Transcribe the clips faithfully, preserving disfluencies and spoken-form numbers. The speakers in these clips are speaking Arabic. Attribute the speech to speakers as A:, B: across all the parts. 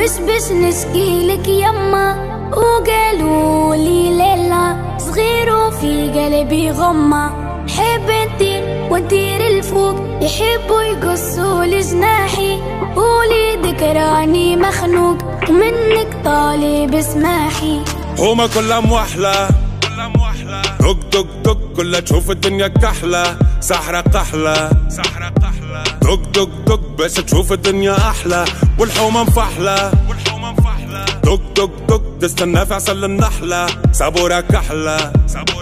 A: وش باش نشكيلك يما؟ وقالوا لي ليلى صغير وفي قلبي غمة، حب نطير ونطير الفوق، يحبوا يقصوا لجناحي، وليدك راني مخنوق منك طالب اسماحي.
B: هما كلها موحلة دق دق دق كلها تشوف الدنيا كحلة، سحرة قحلة دق دق دق باش تشوف الدنيا أحلى، والحومة مفحلة دق دق دق تستنى في عسل النحلة، صبورة كحلة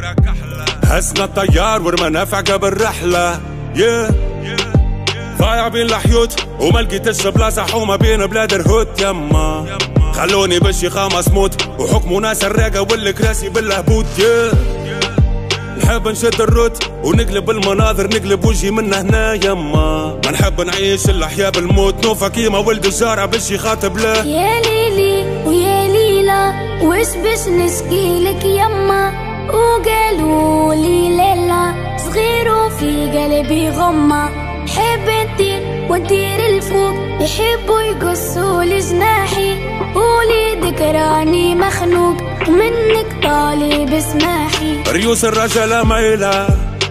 B: هزنا الطيار ورمانا في عقب الرحلة. yeah. ضايع بين الحيوت وما لقيتش بلاصة حومة بين بلاد الهوت يما، خلوني بالشيخة مسموت وحكموا ناس الراقة والكراسي بالهبوط. yeah. نحب نشد الروت ونقلب المناظر، نقلب وجهي من هنا يما، ما نحب نعيش الأحياء بالموت، نوفا كيما ولد الجارة باش يخاطب له.
A: يا ليلي ويا ليلى وش باش نشكيلك يما؟ وقالوا لي ليلى صغير وفي قلبي غمة، حب نطير ونطير الفوق، يحبوا يقصوا لجناحي، وليدك راني مخنوق منك طالب اسماحي.
B: ريوس الرجالة مايلة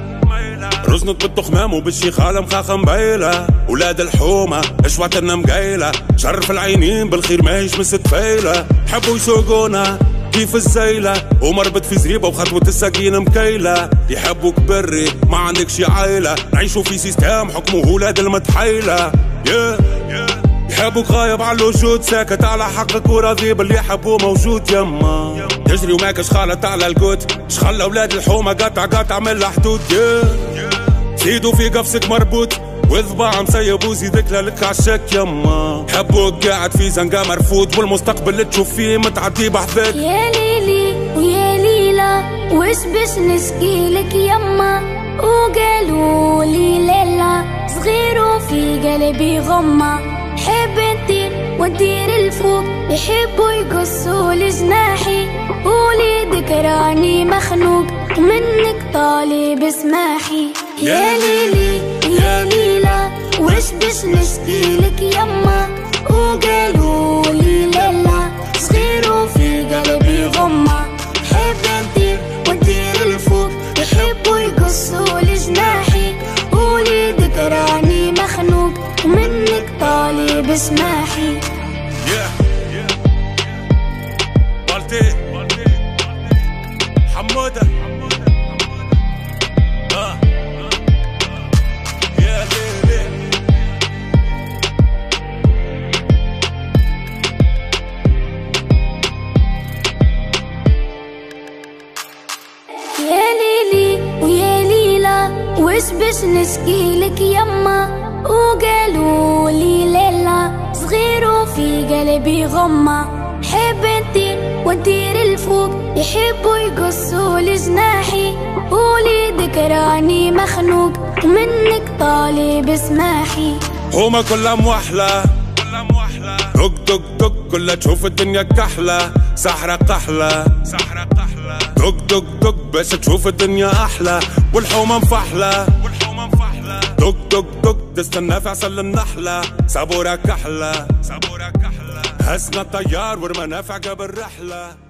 B: رزنت بالتخمام وبالشيخالة مخاخة مبايلة، ولاد الحومة اشواتنا مقايلة، شرف العينين بالخير ماهيش مستفايلة، حبوا يسوقونا كيف الزيلة ومربط في زريبة وخطوة الساقين مكيلة، يحبوك بري ما عندكش عايلة، نعيشوا في سيستم حكمه ولاد المتحيلة. yeah. يحبوك غايب على الوجود، ساكت على حقك وراضي باللي حبوه موجود يما، تجري وماكش خالط على القوت، شخلى ولاد الحومة قطع قطع من الحدود. yeah. زيدوا في قفصك مربوط وذباع مسيب وزيدك لك عالشك يما، حبوك قاعد في زنقة مرفوض والمستقبل اللي تشوف فيه متعدي بحذاك.
A: يا ليلي ويا ليلى وش باش نشكيلك يما؟ وقالوا لي ليلى صغير وفي قلبي غمة، حب نطير ونطير الفوق، يحبوا يقصوا لجناحي، وليدك راني مخنوق منك طالب اسماحي. يا ليلي يا ليلى وش باش نشكيلك يما؟ وقالوا لي ليلى صغير وفي قلبي غمة، حب نطير ونطير الفوق، يحبوا يقصوا لجناحي، وليدك راني مخنوق منك طالب اسماحي.
B: بالتي حمودة
A: وش باش نشكيلك يما؟ وقالوا لي ليلى صغير وفي قلبي غمة، حب نطير ونطير الفوق، يحبوا يقصوا لجناحي، وليدك راني مخنوق منك طالب اسماحي.
B: هما كلها موحلة دق دق دق كلها تشوف الدنيا كحلة، سحرة قحلة دق دق دق باش تشوف الدنيا أحلى، والحومة مفحلة دق دق دق تستنى في عسل النحلة، صبورة كحلة هزنا الطيار ورمانا في عقب الرحلة.